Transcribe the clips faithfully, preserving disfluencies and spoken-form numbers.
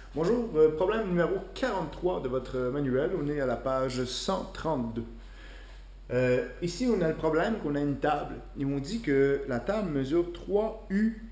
Bonjour, euh, problème numéro quarante-trois de votre manuel. On est à la page cent trente-deux. Euh, ici, on a le problème qu'on a une table. Et on dit que la table mesure trois U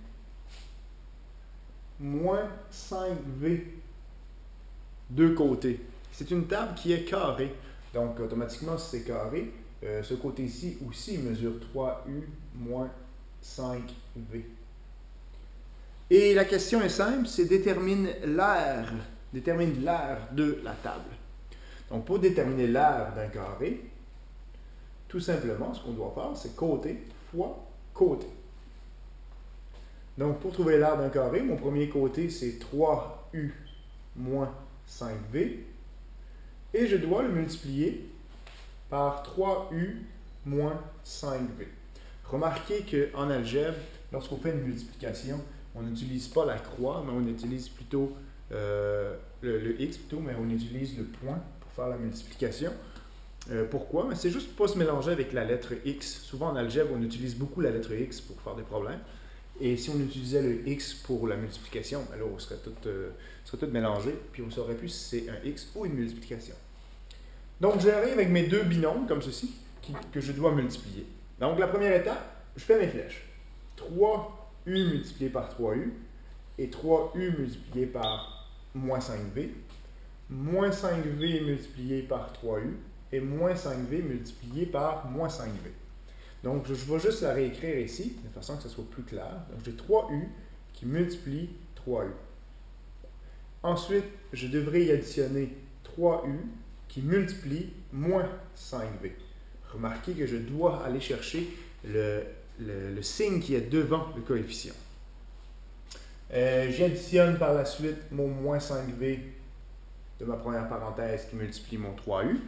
moins cinq V deux côtés. C'est une table qui est carrée. Donc, automatiquement, si c'est carré, euh, ce côté-ci aussi mesure trois U moins cinq V. Et la question est simple, c'est détermine l'aire, détermine l'aire de la table. Donc, pour déterminer l'aire d'un carré, tout simplement, ce qu'on doit faire, c'est côté fois côté. Donc, pour trouver l'aire d'un carré, mon premier côté, c'est trois U moins cinq V. Et je dois le multiplier par trois U moins cinq V. Remarquez qu'en algèbre, lorsqu'on fait une multiplication, on n'utilise pas la croix, mais on utilise plutôt euh, le, le x, plutôt, mais on utilise le point pour faire la multiplication. Euh, pourquoi? C'est juste pour ne pas se mélanger avec la lettre x. Souvent en algèbre, on utilise beaucoup la lettre x pour faire des problèmes. Et si on utilisait le x pour la multiplication, alors on serait tout, euh, serait tout mélangé, puis on ne saurait plus si c'est un x ou une multiplication. Donc j'arrive avec mes deux binômes, comme ceci, qui, que je dois multiplier. Donc la première étape, je fais mes flèches. trois U multiplié par trois U et trois U multiplié par moins cinq V, moins cinq V multiplié par trois U et moins cinq V multiplié par moins cinq V. Donc, je vais juste la réécrire ici, de façon que ce soit plus clair. Donc, j'ai trois U qui multiplient trois U. Ensuite, je devrais y additionner trois U qui multiplient moins cinq V. Remarquez que je dois aller chercher le Le, le signe qui est devant le coefficient. Euh, J'additionne par la suite mon moins cinq V de ma première parenthèse qui multiplie mon trois U.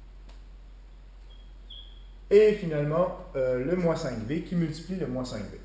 Et finalement, euh, le moins cinq V qui multiplie le moins cinq V.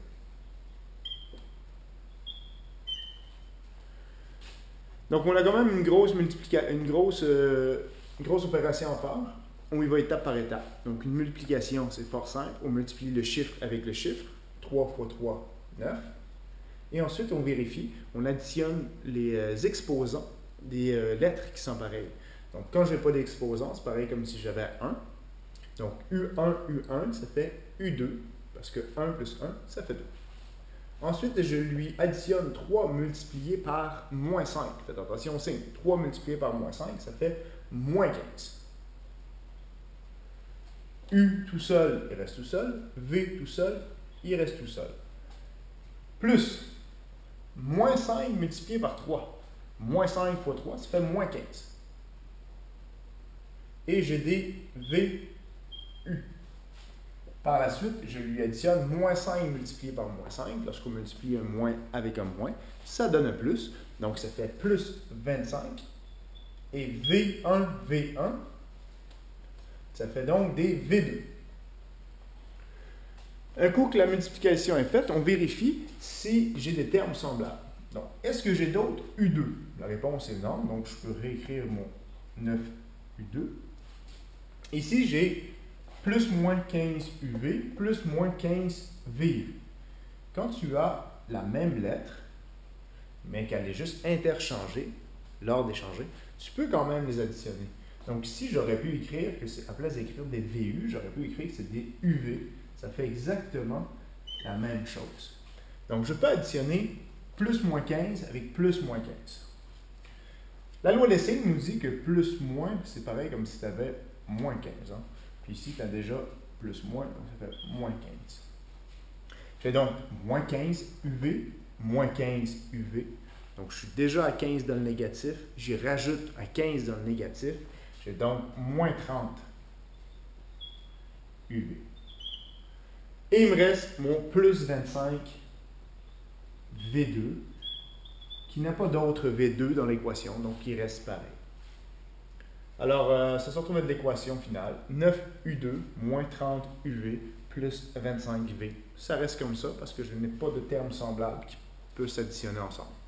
Donc, on a quand même une grosse, une grosse, euh, une grosse opération à faire. On y va étape par étape. Donc, une multiplication, c'est fort simple. On multiplie le chiffre avec le chiffre. trois fois trois, neuf. Et ensuite, on vérifie. On additionne les euh, exposants des euh, lettres qui sont pareilles. Donc, quand je n'ai pas d'exposants, c'est pareil comme si j'avais un. Donc, U un, U un, ça fait U deux. Parce que un plus un, ça fait deux. Ensuite, je lui additionne trois multiplié par moins cinq. Faites attention au signe. trois multiplié par moins cinq, ça fait moins quinze. U tout seul, il reste tout seul. V tout seul, il reste tout seul. Plus moins cinq multiplié par trois. Moins cinq fois trois, ça fait moins quinze. Et j'ai des V U. Par la suite, je lui additionne moins cinq multiplié par moins cinq. Lorsqu'on multiplie un moins avec un moins, ça donne un plus. Donc, ça fait plus vingt-cinq. Et V un, V un, ça fait donc des V deux. Un coup que la multiplication est faite, on vérifie si j'ai des termes semblables. Donc, est-ce que j'ai d'autres U deux? La réponse est non, donc je peux réécrire mon neuf U deux. Ici, j'ai plus moins quinze U V, plus moins quinze V U. Quand tu as la même lettre, mais qu'elle est juste interchangée, lors d'échanger, tu peux quand même les additionner. Donc ici, j'aurais pu écrire que c'est, à place d'écrire des V U, j'aurais pu écrire que c'est des U V. Ça fait exactement la même chose. Donc je peux additionner plus moins quinze avec plus moins quinze. La loi des signes nous dit que plus moins, c'est pareil comme si tu avais moins quinze. Hein? Puis ici, tu as déjà plus moins, donc ça fait moins quinze. J'ai donc moins quinze U V, moins quinze U V. Donc je suis déjà à quinze dans le négatif, j'y rajoute à quinze dans le négatif. J'ai donc moins trente U V. Et il me reste mon plus vingt-cinq V deux, qui n'a pas d'autre V deux dans l'équation, donc il reste pareil. Alors, euh, ça se retrouve être l'équation finale. neuf U deux moins trente U V plus vingt-cinq V. Ça reste comme ça parce que je n'ai pas de termes semblables qui peuvent s'additionner ensemble.